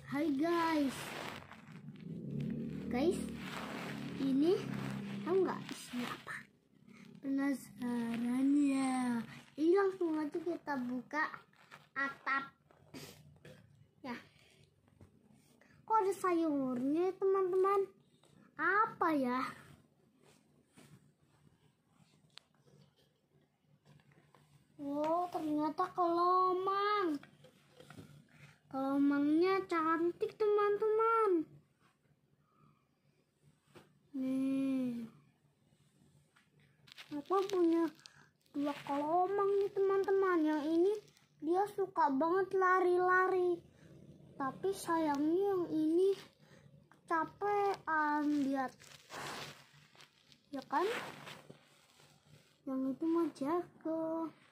Hai guys, ini tahu nggak isinya apa? Penasaran ya? Ini langsung aja kita buka atap. Ya, kok ada sayurnya teman-teman? Apa ya? Oh, ternyata kelomang. Kelomangnya cantik teman-teman. Nih, aku punya 2 kelomang nih teman-teman. Yang ini dia suka banget lari-lari. Tapi sayangnya yang ini capean, lihat. Ya kan? Yang itu mah jago.